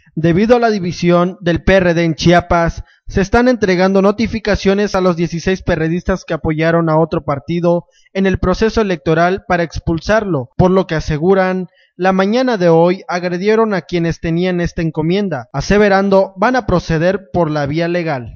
Debido a la división del PRD en Chiapas, se están entregando notificaciones a los 16 perredistas que apoyaron a otro partido en el proceso electoral para expulsarlo, por lo que aseguran la mañana de hoy agredieron a quienes tenían esta encomienda, aseverando van a proceder por la vía legal.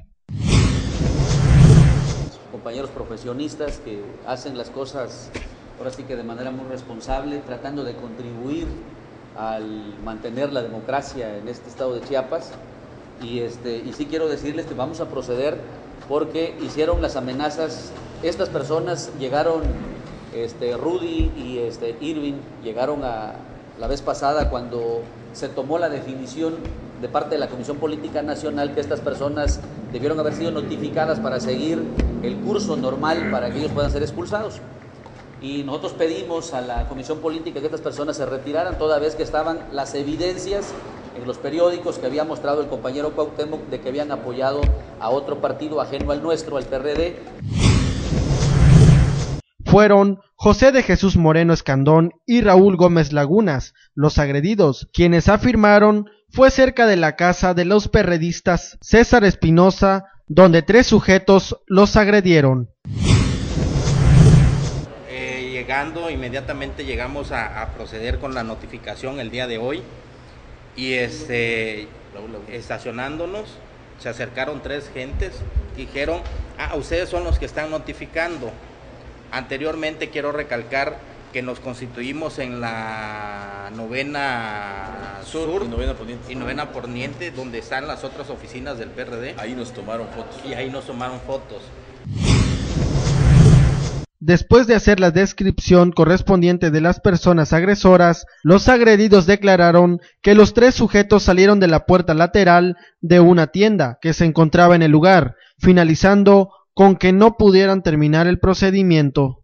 Compañeros profesionistas que hacen las cosas ahora sí que de manera muy responsable, tratando de contribuir al mantener la democracia en este estado de Chiapas, y sí quiero decirles que vamos a proceder porque hicieron las amenazas. Estas personas llegaron, Rudy y Irving llegaron a la vez pasada cuando se tomó la definición de parte de la Comisión Política Nacional que estas personas debieron haber sido notificadas para seguir el curso normal para que ellos puedan ser expulsados. Y nosotros pedimos a la Comisión Política que estas personas se retiraran, toda vez que estaban las evidencias en los periódicos que había mostrado el compañero Cuauhtémoc de que habían apoyado a otro partido ajeno al nuestro, al PRD. Fueron José de Jesús Moreno Escandón y Raúl Gómez Lagunas los agredidos, quienes afirmaron fue cerca de la casa de los perredistas César Espinosa, donde 3 sujetos los agredieron. Inmediatamente llegamos a proceder con la notificación el día de hoy y estacionándonos se acercaron 3 gentes, dijeron, ustedes son los que están notificando. Anteriormente quiero recalcar que nos constituimos en la novena sur y novena poniente, donde están las otras oficinas del PRD. Ahí nos tomaron fotos. Después de hacer la descripción correspondiente de las personas agresoras, los agredidos declararon que los 3 sujetos salieron de la puerta lateral de una tienda que se encontraba en el lugar, finalizando con que no pudieran terminar el procedimiento.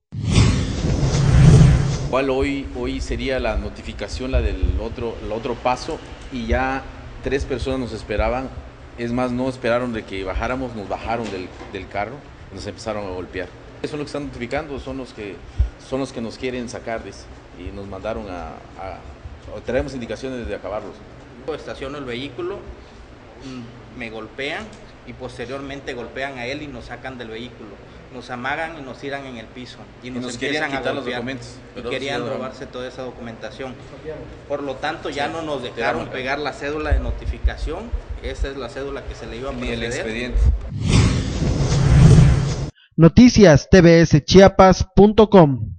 Igual hoy sería la notificación, la del otro paso, y ya 3 personas nos esperaban. Es más, no esperaron de que bajáramos, nos bajaron del carro, nos empezaron a golpear. Son los que están notificando, son los que nos quieren sacar, y nos mandaron traemos indicaciones de acabarlos. Estaciono el vehículo, me golpean y posteriormente golpean a él y nos sacan del vehículo. Nos amagan y nos tiran en el piso y nos querían empiezan quitar a los golpear documentos. Y querían robarse toda esa documentación. Por lo tanto, ya no nos dejaron pegar la cédula de notificación. Esa es la cédula que se le iba a proceder. Ni el expediente. Noticias tvschiapas.com